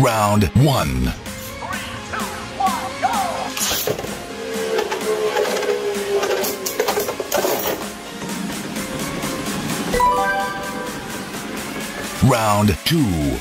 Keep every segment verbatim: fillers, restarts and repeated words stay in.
Round one. Round two.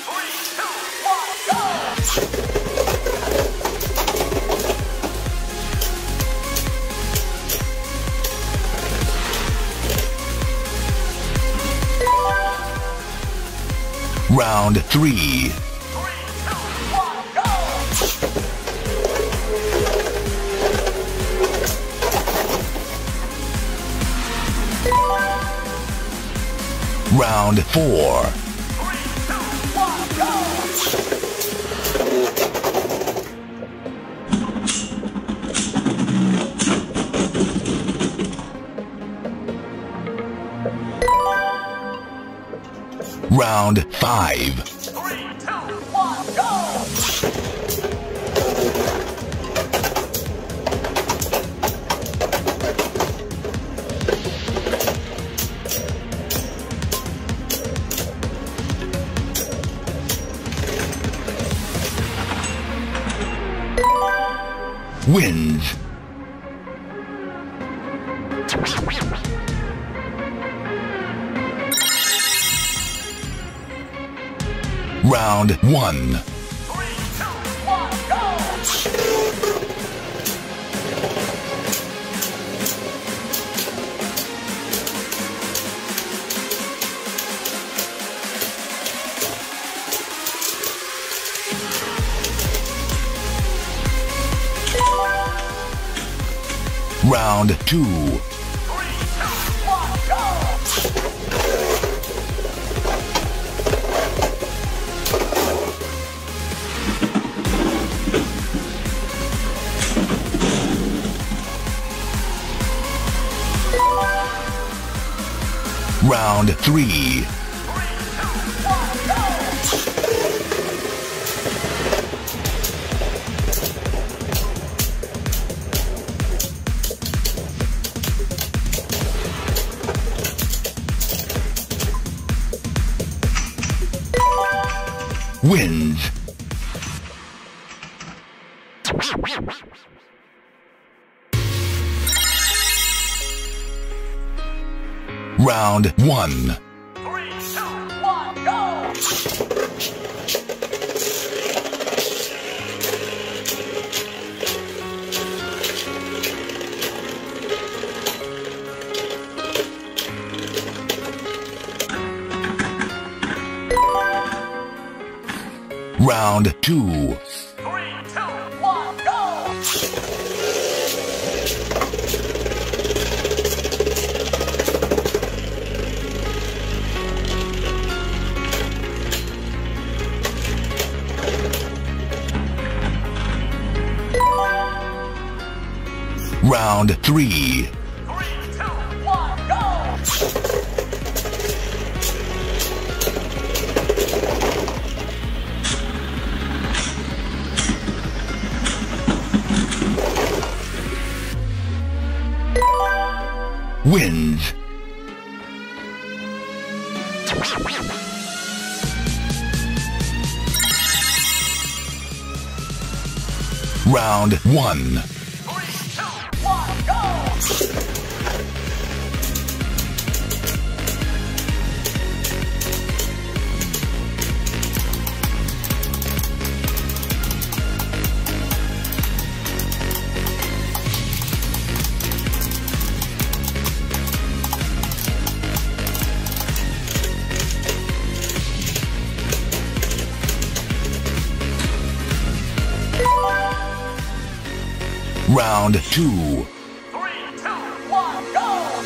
Round three. Round four. Round five. Three, two, one, go! Wins. Round one. Three, two, one, go! Round two. Three, two, one, go! Round three. Three, two, one, go! Wins. Round one. Three, two, one, go! Round two. Three, two, one, go! Round three. Three, two, one, go! Wins. Round one. Three, two, one, go! Round two. Three, two, one, go!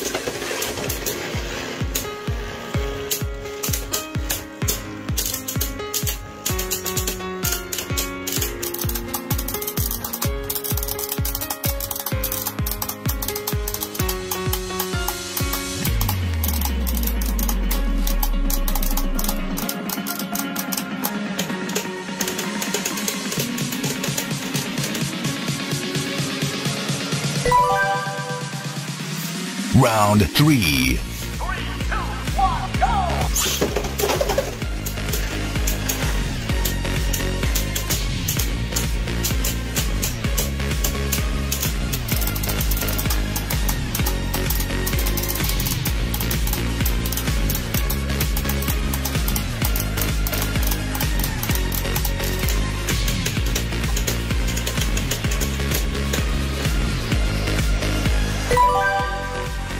Round three. Three, two, one, go!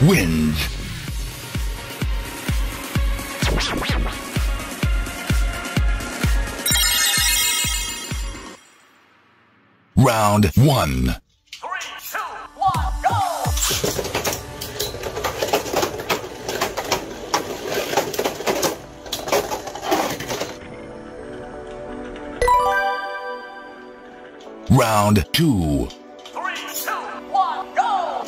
wins. Round one. Three, two, one, go! Round two. Three, two, one, go!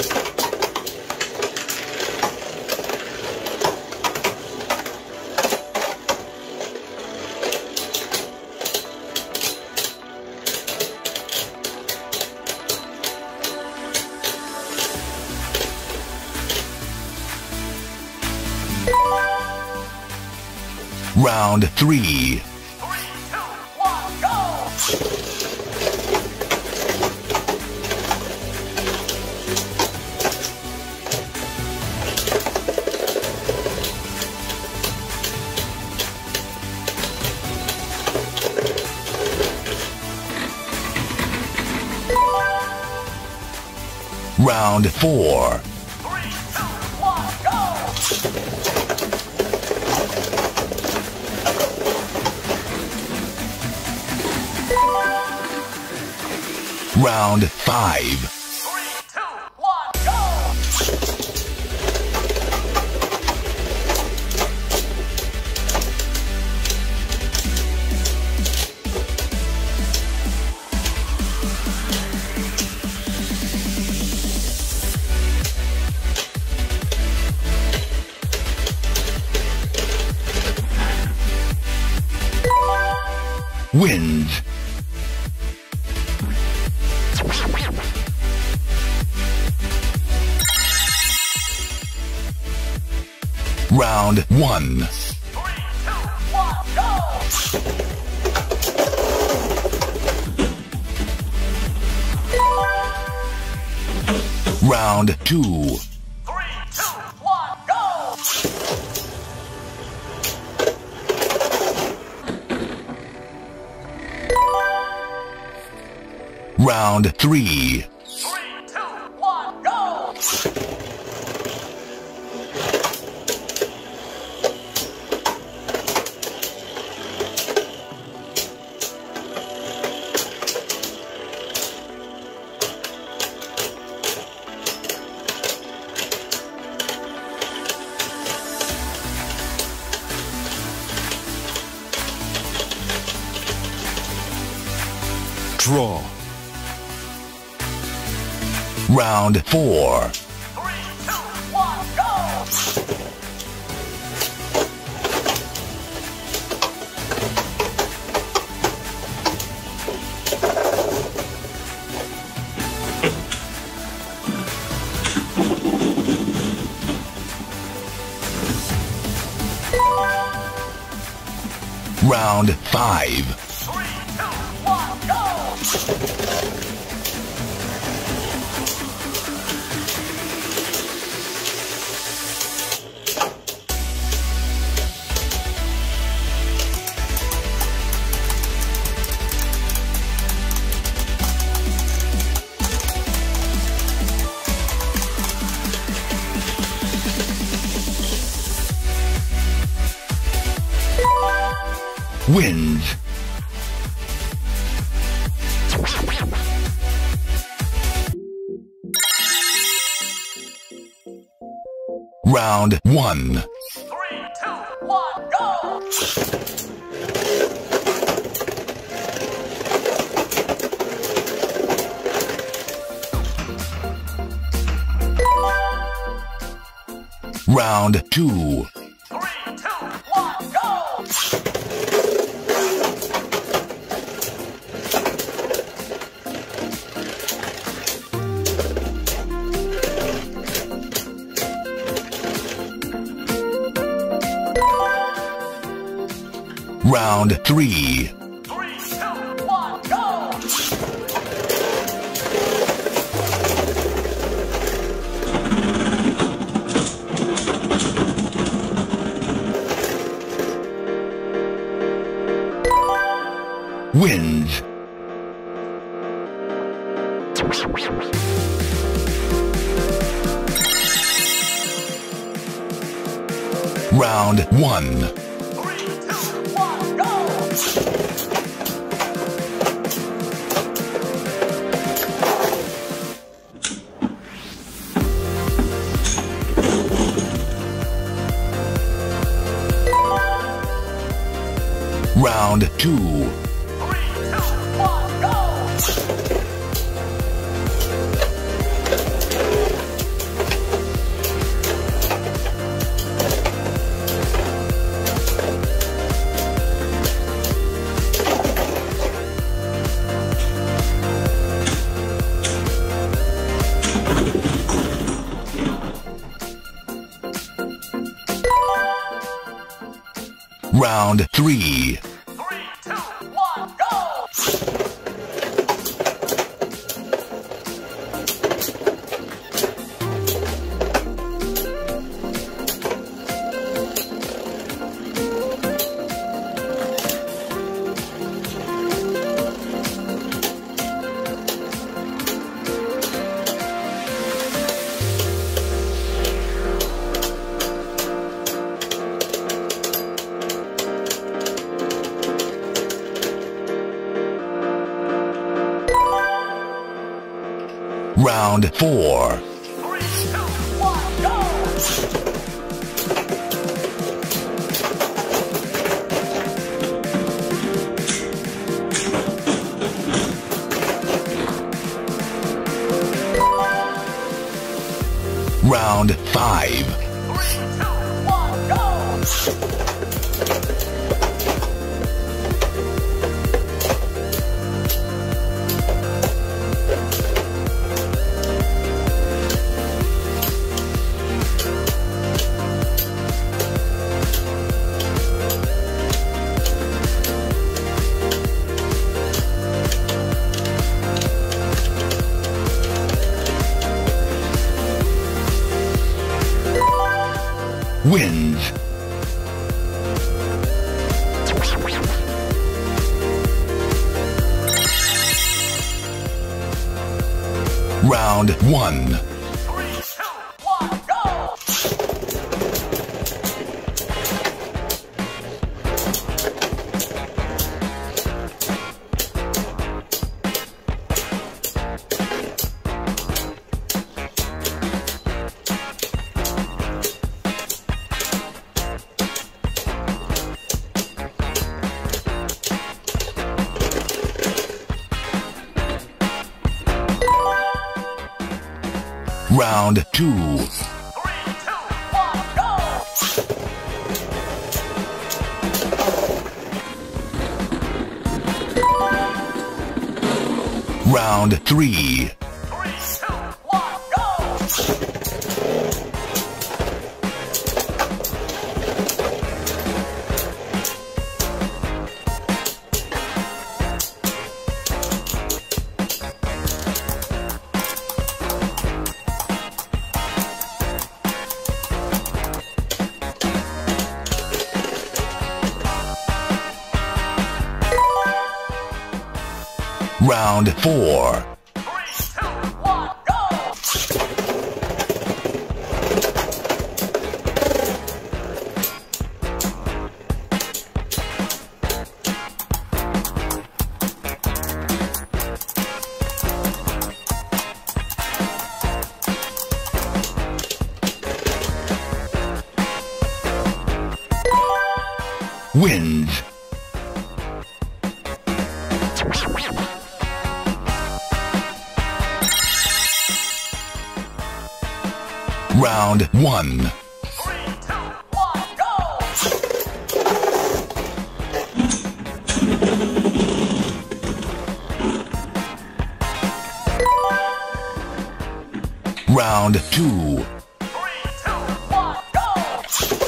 Round three. Three, two, one, go! Round four. Three, two, one, go! Round five. Three, two, one, go! Wins. Round one. Three, two, one, go! Round two. Three, two, one, go! Round three. Three, two, one, go! Draw. Round four. Three, two, one, go! Round five. Three, two, one, go! Wins. Round one. Three, two, one, go! Round two. Three, two, one, go! Round three. Three, two, one, go! Wins. Round one. Three, two, one, go! Round two. Three, two, one, go! Round three. Three, two, one, go! Round four. Three, two, one, go! Round five. Three, two, one, go! Wins. Round one. Three, two, one, go! Round two. Three, two, one, go! Round three. Three, two, one, go! Round four. Three, two, one, go! Wins. Round one. Three, two, one, go! Round two. Three, two, one, go!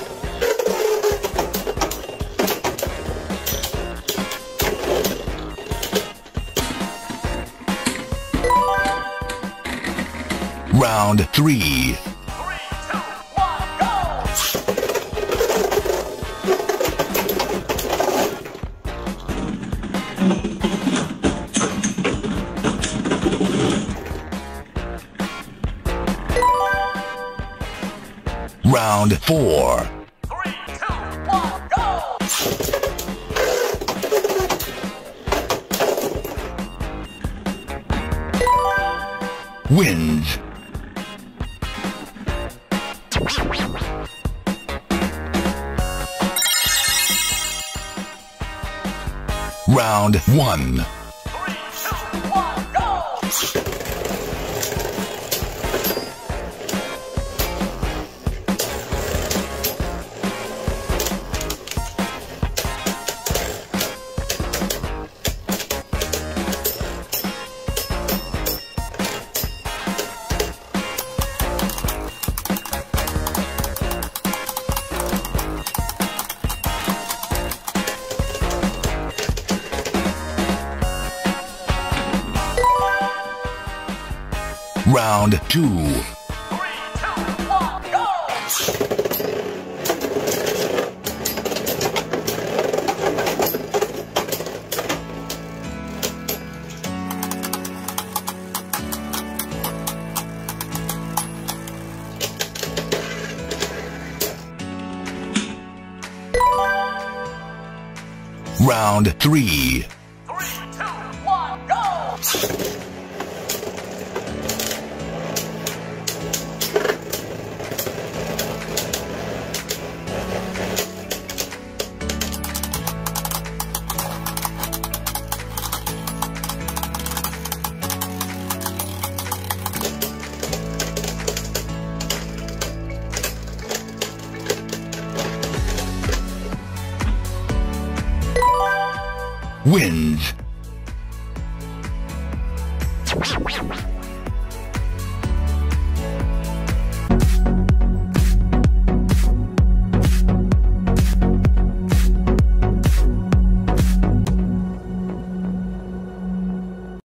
Round three. Three, two, one, go! Round four. wins. Round one. Three, two, one, go! Round two. Three, two, one, go! Round three. Three, two, one, go! Wins.